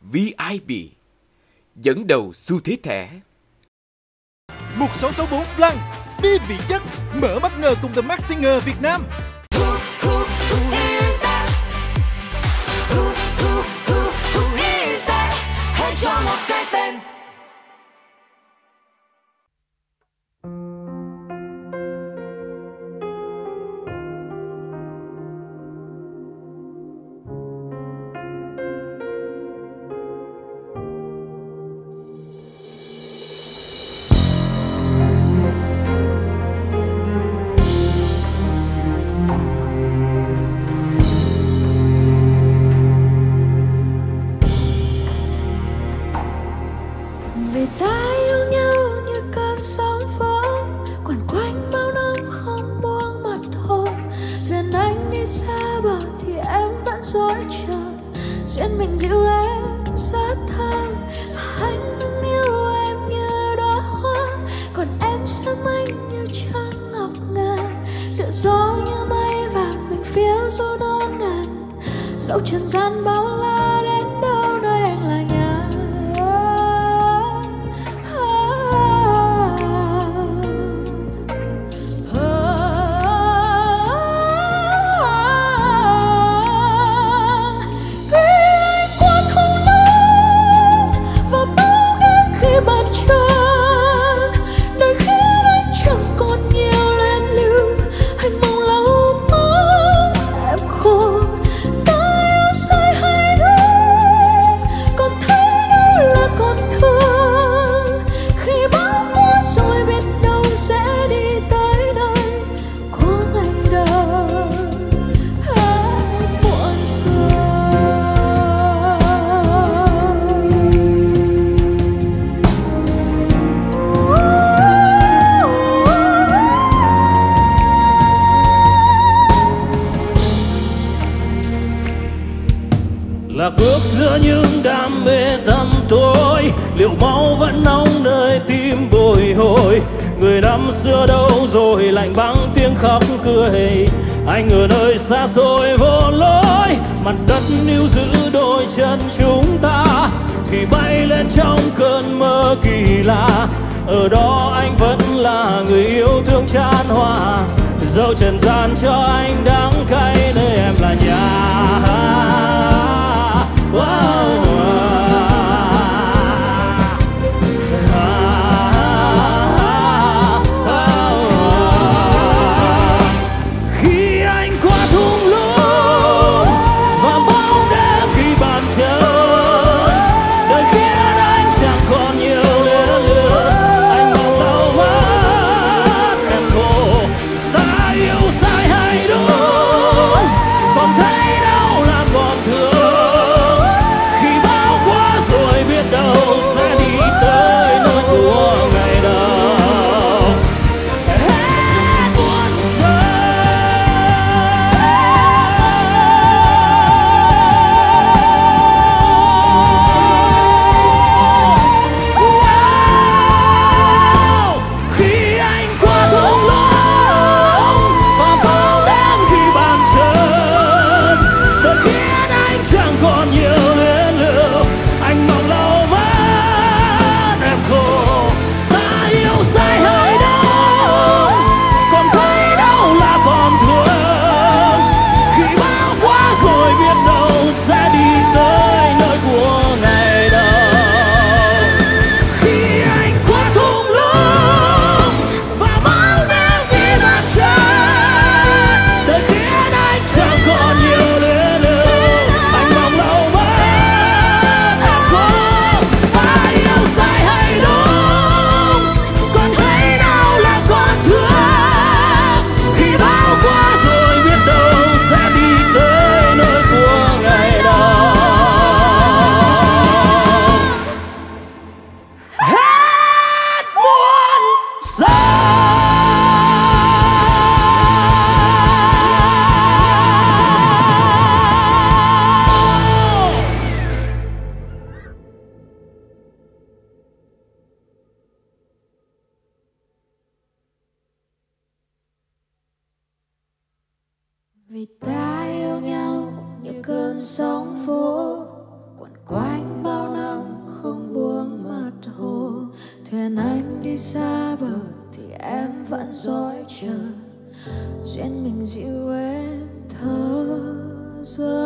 VIP, dẫn đầu xu thế thẻ. 1664 Blanc, đi vị chất, mở bất ngờ cùng The Masked Singer Việt Nam. Hãy cho một cái tên. Vì ta yêu nhau như cơn sóng vỗ quẩn quanh bao năm không buông mặt hồ. Thuyền anh đi xa bờ thì em vẫn dõi chờ. Duyên mình dịu em rất thơ. Và anh nâng niu em như đóa hoa. Còn em xem anh như trăng ngọc ngà. Tự do như mây vàng mình phiêu du non ngàn. Dẫu trần gian bao la đến đâu nơi anh là nhà. Lạc bước giữa những đam mê tăm tối, liệu máu vẫn nóng nơi tim bồi hồi. Người năm xưa đâu rồi, lạnh băng tiếng khóc cười. Anh ở nơi xa xôi vô lối, mặt đất níu giữ đôi chân chúng ta thì bay lên trong cơn mơ kỳ lạ. Ở đó anh vẫn là người yêu thương chan hòa, dẫu trần gian cho anh đắng cay nơi em là nhà. Khi anh qua thung lũng và bóng đêm khi bàn chân, đời khiến anh chẳng còn nhiều luyến lửa. Anh mong lâu mất em khô, ta yêu sai hay đúng, còn thấy đâu là còn thương. Khi bão qua rồi biết đâu sẽ đi tới nơi của ngày đầu. Hết muôn khi anh qua thung lũng và bóng đêm khi bàn chân, đời khiến anh chẳng còn nhiều luyến lưu. Anh mong lâu mất em khô, ta yêu sai hay đâu, còn thấy đâu là còn thương. Khi bão qua rồi biết đâu sẽ đi tới nơi của ngày đầu. Khi anh qua thung lũng và bóng đêm khi bàn chân, đời khiến anh chẳng còn nhiều luyến lưu. Anh mong lâu mất em khô, ta yêu sai hay đúng, còn thấy đâu là còn thương. Khi bão qua rồi biết đâu sẽ đi tới nơi của ngày đầu. Hết muôn Vì ta yêu nhau như cơn sóng vỗ quẩn quanh bao đi xa bờ thì em vẫn dõi chờ. Duyên mình dịu em thở giờ.